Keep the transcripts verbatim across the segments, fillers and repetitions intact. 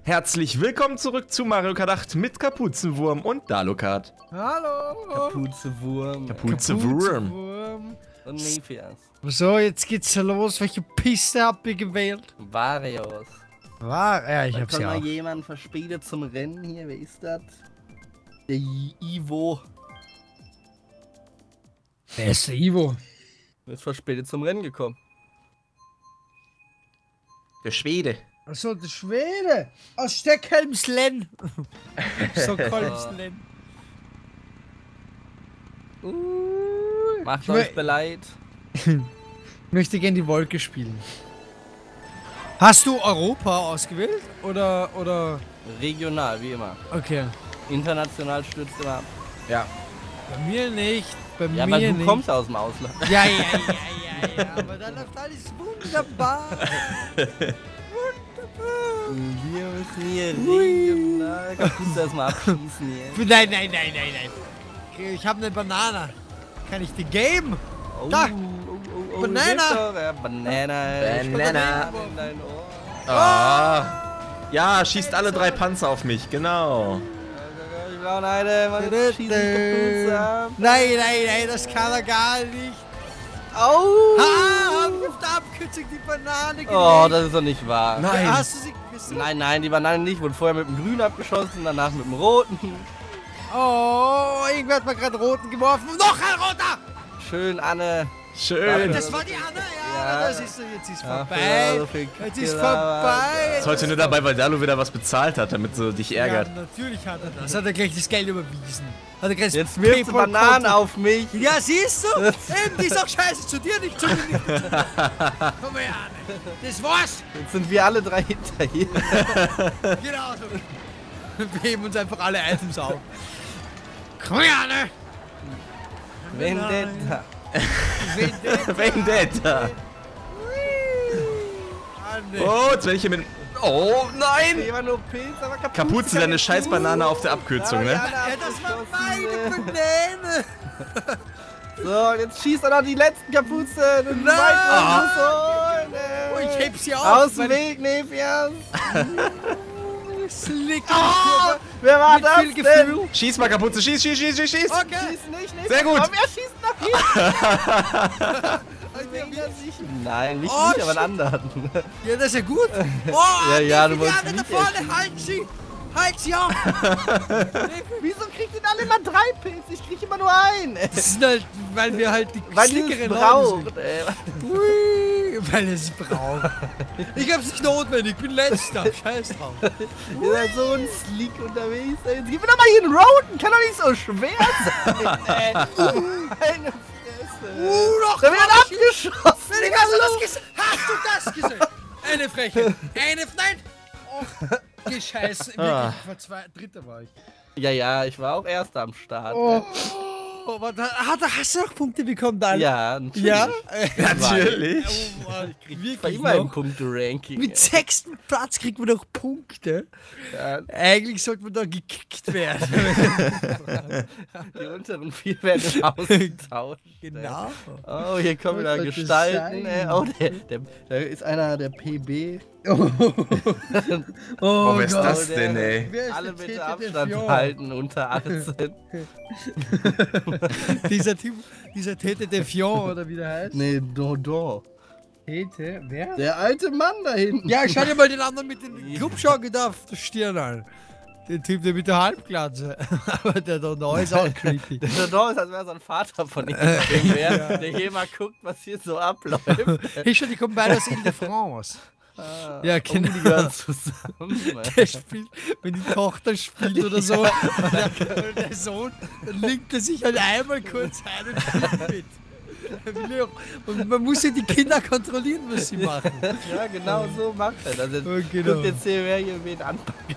Herzlich willkommen zurück zu Mario Kart acht mit Kapuzenwurm und Dalokart. Hallo! Kapuzewurm. Kapuzewurm. Wurm. Und Nephias. So, jetzt geht's los. Welche Piste habt ihr gewählt? Varios. War, ja, ich Da hab's kommt ja mal auch. jemand verspätet zum Rennen hier. Wer ist das? Der I- Ivo. Wer ist der Ivo? Ist verspätet zum Rennen gekommen. Der Schwede. Achso, der Schwede. Aus Steckhelmslen. Stockholmslen. Uh, Macht ich euch mö- beleit. möchte gerne die Wolke spielen. Hast du Europa ausgewählt? Oder, oder... Regional, wie immer. Okay. International stürzt immer ab. Ja. Bei mir nicht. Bei Ja, mir weil du nicht. kommst aus dem Ausland. Ja, ja, ja, ja, ja. Aber dann läuft alles wunderbar. Wir müssen hier regional Kapuze erstmal abschießen hier. Nein, nein, nein, nein, nein. Ich habe eine Banane. Kann ich die geben? Oh, Da. oh, oh, oh, Banana. Victor, ja, Banana. Banana. In dein Ohr. Ah. Ja, schießt alle drei Panzer auf mich, genau. Ich brauche eine, man schießt die Kapuze ab. Nein, nein, nein, das kann er gar nicht. Au! Ha, hab ich auf der Abkürzung die Banane gelegt. Oh, das ist doch nicht wahr. Nein. Hast du sie gegessen? Nein, nein, die Banane nicht. Wurde vorher mit dem Grünen abgeschossen, danach mit dem Roten. Oh, irgendwer hat mal gerade roten geworfen. Noch ein roter! Schön, Anne. Schön. Das war die Anne, ja. Ja. Das ist, jetzt ist Ja, vorbei. so viel Jetzt ist gelabert. vorbei. Ist heute nur dabei, weil Dalo wieder was bezahlt hat, damit so dich ärgert. Ja, natürlich hat er das. Hat er gleich das Geld überwiesen. Hat er gleich das Jetzt wirfst du PayPal-Konto. Bananen auf mich. Ja, siehst du? Eben, die ist auch scheiße zu dir, nicht zu mir. Nicht zu dir. Komm her, Anne. Das war's. Jetzt sind wir alle drei hinter hier. Genau so. Wir heben uns einfach alle Items auf. Komm her, Anne. Vendetta. Vendetta. Anne. Oh, jetzt werde ich hier mit... Oh, nein! Ich war nur Pilz, aber Kapuze. Kapuze, kann deine jetzt scheiß du. Banane auf der Abkürzung, ne? Ja, Ja, das war abgeschossen, meine äh. Banane. So, und jetzt schießt er noch die letzten Kapuze. Den Nein. weiteren holen. äh. Oh, ich heb sie auf. Aus dem weil Weg, Nephias. ich Slick. Oh, wer war Mit das viel denn? Gefühl. Schieß mal, Kapuze, schieß, schieß, schieß, schieß, schieß! Okay. Schieß nicht, nicht. Sehr gut. Komm, er schießt nach hinten. Nein, mich Oh, nicht, aber einen shit. anderen. Ja, das ist ja gut. Oh, Ja, ja, die du wolltest Filiale da mich vorne, erschießen. halt sie. Halt sie auf. Wieso kriegt ihr alle immer drei Pilze? Ich krieg immer nur einen. Das ist halt, weil wir halt die Weil ihr es slickeren braucht. Leute ey. sind. Ui, weil es braucht. Ich hab's nicht notwendig, ich bin letzter. Scheiß drauf. Ihr seid so ein Sleek unterwegs. ey. Jetzt gib mir doch mal hier einen Roten. Kann doch nicht so schwer sein. ey. Meine Fresse. Uh, noch Da wird mal abgeschossen. Digga, hast du das gesehen? Hast du das gesehen? Eine Freche. Eine, nein. Oh, gescheiße. Wirklich, Ah. ich war zwei, dritter war ich. Ja, ja, ich war auch Erster am Start. Oh, oh warte, hat, hast du noch Punkte bekommen, dann? Ja, natürlich. Ja? Natürlich. Oh, Mann, ich krieg Ich war wirklich immer im noch. Punkte-Ranking. Mit sechsten Platz kriegt man doch Punkte. Ja, Eigentlich sollte man da gekickt werden. die unteren vier werden ausgetauscht. Genau. Oh, hier kommen wieder Was soll das Gestalten. sein? Ey. Oh, der, der, da ist einer, der P B. Oh, Oh, wer ist Gott. das denn, ey? Wer ist Alle der bitte Tete Abstand Defiant? halten unter achtzehn. Dieser Typ, dieser Tete Defiant, oder wie der heißt? Nee, Dodon. Tete, wer? Der alte Mann da hinten. Ja, schau dir mal den anderen mit dem Clubschaukel da auf der Stirn an. Den Typ, der mit der Halbglatze. Aber der da ist auch creepy. Der Dodon ist, als wäre so ein Vater von ihm, der, der hier mal guckt, was hier so abläuft. Hey, schon, die kommen beide aus Ile-de-France. Ah, Ja, oh, genau. die gehören zusammen. Der spielt, wenn die Tochter spielt oder so, oder der, oder der Sohn, dann linkt er sich halt einmal kurz ein und spielt mit. Er will ja auch- Und man muss ja die Kinder kontrollieren, was sie machen. Ja, genau so macht er das. Jetzt Oh, genau. guckt jetzt hier, wer hier wen anpackt.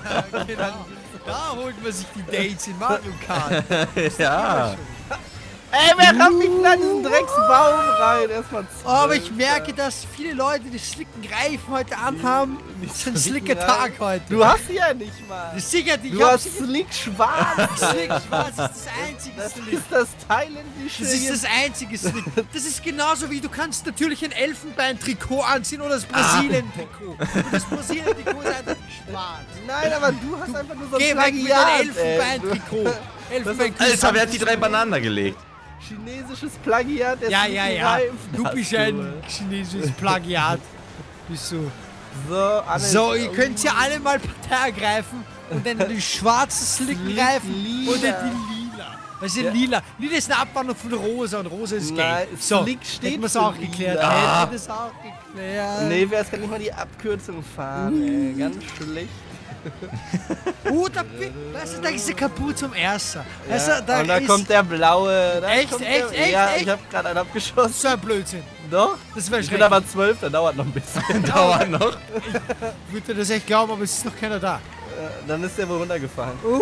Genau. Da holt man sich die Dates in Mario Kart. Ja. Ey, wer rammt mich denn an diesen Drecksbaum rein? Erstmal Oh, aber ich merke, dass viele Leute die slicken Reifen heute anhaben. Das ist ein slicker Tag heute. Du hast sie ja nicht mal. Das ist sicher, die Du hast Slick schwarz. Slick schwarz ist das einzige Das Slick. ist das thailändische. Das ist das einzige Slick. Das ist genauso wie du kannst natürlich ein Elfenbein-Trikot anziehen oder das Brasilien-Trikot. Und das Brasilien-Trikot ist einfach schwarz. Nein, aber du hast einfach nur so ein Geh weg mit deinem Plagiat, ey. Elfenbein-Trikot. Elfenbein Alter, wer hat die drei Bananen gelegt? Chinesisches Plagiat. der Ja, ja, ja. Reifen. Du bist ja ein chinesisches Plagiat. Bist du. So, alles So, ihr könnt ja alle mal Partei ergreifen und dann den schwarzen Slick-Reifen lila. oder die lila. Was ist Ja. lila? Lila ist eine Abwandlung von rosa und rosa ist Nein, gelb. So, Slick steht hätten wir es für auch geklärt. lila. Hätten wir das auch geklärt. Nee, wer kann nicht mal die Abkürzung fahren, ey. Ganz schlecht. Oh, da, weißt du, da ist der kaputt zum Ersten. Weißt Ja, du, da und da ist kommt der blaue. Da Echt, kommt echt, der, echt, Ja, echt? ich hab gerade einen abgeschossen. so ein Blödsinn. Doch? Das wäre Ich bin schrecklich. aber zwölf, da dauert noch ein bisschen. Dauert noch. Ich würde das echt glauben, aber es ist noch keiner da. Äh, Dann ist der wohl runtergefahren. Uh,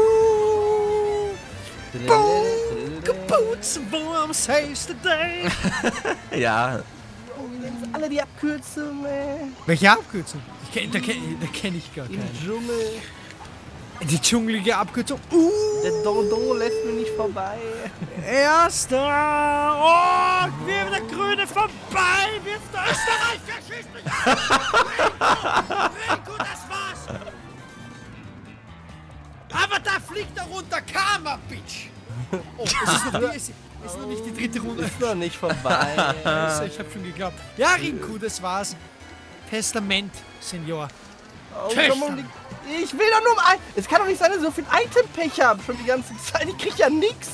Kaputt, Boom saves the day. Ja. Alle die Abkürzung, ey. Welche Abkürzung? Ich kenn, da kenne da kenn ich gar Im keine. Dschungel. Die dschungelige Abkürzung. Uh, Der Dondon lässt mir nicht vorbei. Erster. Oh, wirft der Grüne vorbei. Wirft der Österreicher. Schießt mich an. Rico, das war's. Aber da fliegt er runter. Karma, Bitch. Oh, es ist noch, nie, es ist noch nicht die dritte Runde. Ist noch nicht vorbei. Also, ich hab schon geglaubt. Ja, Rinku, das war's. Testament, Senior. Oh, Töchter. komm um die- ich will doch nur um ein. Es kann doch nicht sein, dass ich so viel Itempech habe. Schon die ganze Zeit. Ich krieg ja nix.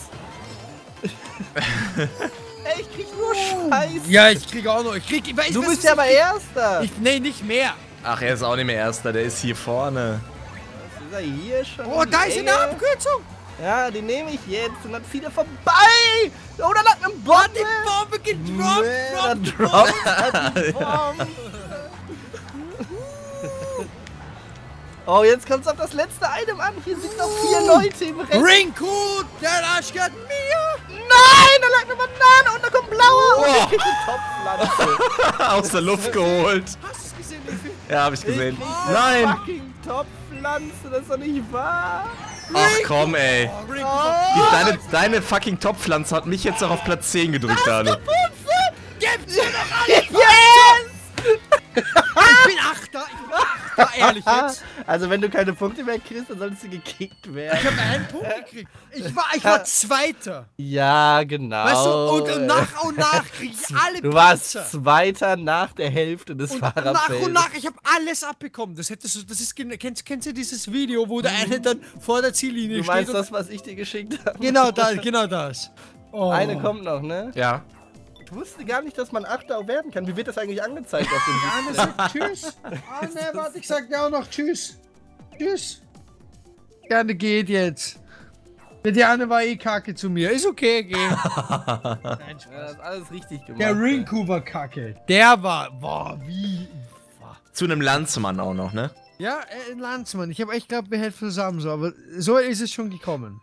Ey, ich krieg nur Scheiß. Ja, ich krieg auch noch. Ich krieg. Ich weiß, Du was bist ist- ja aber Erster. Ich, nee, nicht mehr. Ach, er ist auch nicht mehr Erster, der ist hier vorne. Ist er hier schon? Oh, um da die ist eine Ecke? Abkürzung. Ja, die nehme ich jetzt und dann zieht er vorbei. Oh, da lag eine Bombe. Die Bombe gedroppt. Nee, drop da die droppt er die Bombe. Oh, jetzt kommt's auf das letzte Item an. Hier sind noch vier Leute im Rennen. Rinku, der Arsch gehört mir. Nein, da lag eine Banane und da kommt blauer. Und ich krieg eine Topfpflanze. Aus der Luft geholt. Hast du es gesehen, Levi? Ja, hab ich gesehen. Ich krieg eine Nein. fucking Topfpflanze. Das ist doch nicht wahr. Ach komm, ey. Oh, Rinku, Die, deine, deine fucking Top-Pflanze hat mich jetzt auch auf Platz zehn gedrückt, Dani. gibt's hier noch alle. Yes! Ich bin Achter. Ich bin Achter, ehrlich jetzt. Also wenn du keine Punkte mehr kriegst, dann solltest du gekickt werden. Ich habe einen Punkt gekriegt. Ich war, ich war Zweiter. Ja, genau. Weißt du, und nach und nach krieg ich alle Du warst Panzer. Zweiter nach der Hälfte des Und nach Fahrerfeldes. und nach, ich habe alles abbekommen. Das hättest du, das ist, gen- kennst, kennst du dieses Video, wo der eine dann vor der Ziellinie Du steht? meinst und- das, was ich dir geschickt habe? Genau das, genau das. Oh. Eine kommt noch, ne? Ja. Ich wusste gar nicht, dass man Achter auch werden kann. Wie wird das eigentlich angezeigt auf dem Anne sagt Tschüss. Anne, warte, ich sag dir auch noch Tschüss. Tschüss. Gerne geht jetzt. Die Anne war eh kacke zu mir. Ist okay, geh. Nein, Ja, das Spaß. ist alles richtig gemacht. Der Rinku war kacke. Der war, boah, wie. Zu einem Landsmann auch noch, ne? Ja, äh, ein Landsmann. Ich habe echt geglaubt, wir helfen zusammen so, aber so ist es schon gekommen.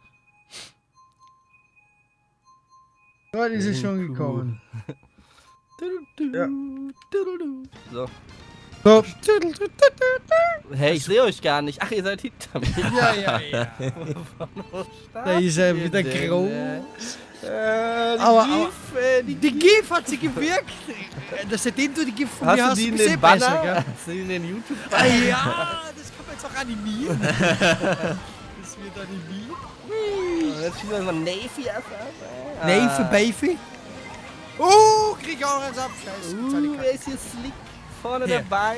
So ist es schon gekommen. Ja. So. So. Hey, ich sehe euch gar nicht. Ach, ihr seid hinter mir. Ja, ja, ja. Da ist er wieder groß. Äh, die Aber- GIF, äh, die Die GIF hat sie gewirkt. Das, seitdem du die GIF von Hast mir du hast, die in bist du den eh Banner? besser, gell? Hast du die in den YouTube? Ah, ja, das kann man jetzt auch animieren. Das wird animiert. Jetzt spielen wir mal Navy erfahren. Navy, Baby. Uh, krieg ich auch eins ab. Scheiße. Uh, wer ist hier Slick vorne Hier. dabei?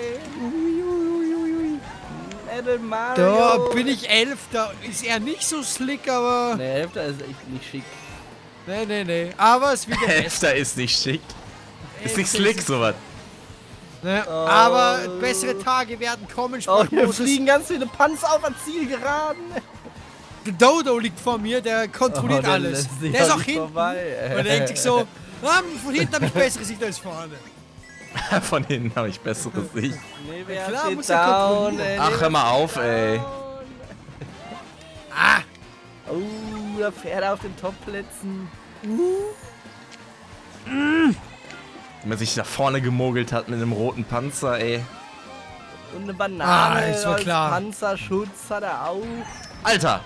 Edel Mario. Da bin ich Elfter. Ist er nicht so slick, aber. Ne, Elfter ist echt nicht schick. Nee, nee, nee. Aber es wird der Beste. Elfter ist nicht schick. Ist nicht Elfter slick, sowas. Ne? Oh. Aber bessere Tage werden kommen. Oh, sprach hier Moses. fliegen ganz viele Panzer auf der Zielgeraden. Der Dodo liegt vor mir, der kontrolliert Oh, der alles. lässt sich Der ist auch auch nicht hinten. vorbei. Und denkt sich so, ah, von hinten habe ich bessere Sicht als vorne. Von hinten habe ich bessere Sicht. Nee, wer klar, steht muss ja down? kontrollieren. ey, Ach, nee, hör mal auf, down. ey. Ah, Oh, da fährt er auf den Top-Plätzen. Wenn man sich nach vorne gemogelt hat mit einem roten Panzer, ey. Und eine Banane Ah, das war als klar. Panzerschutz hat er auch. Alter!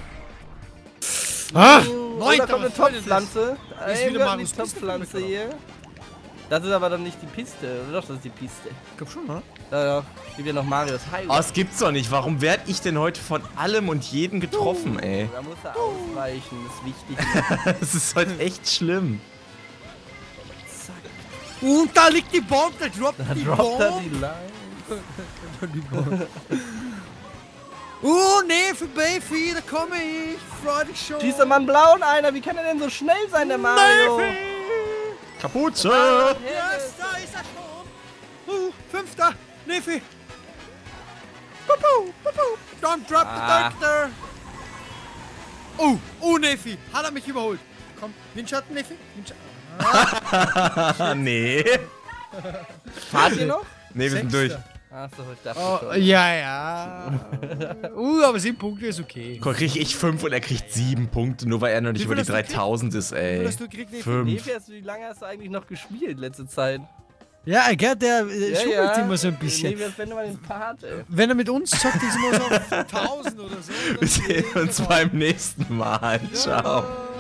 Ah, Oh, neun, da kommt eine aber voll Topfpflanze. Das ist Ey, wieder wir haben die Marius Piste Topfpflanze gekommen. hier. Das ist aber dann nicht die Piste. Oder doch, das ist die Piste. Ich glaub schon, ne? Ja, ja. Gibt ja noch Marius Highway. Oh, das gibt's doch nicht. Warum werd ich denn heute von allem und jedem getroffen, ey? Da muss er ausweichen, das ist wichtig. Das ist heute echt schlimm. Zack. Und da liegt die Bombe, da droppt Da die droppt er Bombe. die Line. Oh, nee, für Baby, da komme ich. Freu dich schon. Schießt er mal einen blauen einer. Wie kann er denn so schnell sein, der Mario? Kapuze! Yes, da ist er schon. Uh, fünfter, Nefi. Pupu, pupu. Don't drop Ah. the doctor. Oh, oh, Nefi. Hat er mich überholt. Komm, Windschatten, Nefi. Windschatten. Ah, nee. Fahrt ihr noch? Nee, wir sind durch. Sechster. Achso, ich dachte Oh, schon. ja, ja. Uh, aber sieben Punkte ist okay. Guck, krieg ich fünf und er kriegt sieben Punkte, nur weil er noch nicht Wie über viel die hast du gekriegt? dreitausend ist, Wie viel ey. hast du gekriegt, Nefi? Fünf. Nefi, hast du- wie lange hast du eigentlich noch gespielt letzte Zeit? Ja, gell, der äh, schummelt immer so ein bisschen. Nefi, als wenn du mal den Part, ey. Wenn er mit uns zockt, ist immer so auf tausend oder so. Wir sehen uns beim nächsten Mal. Ciao. Ja.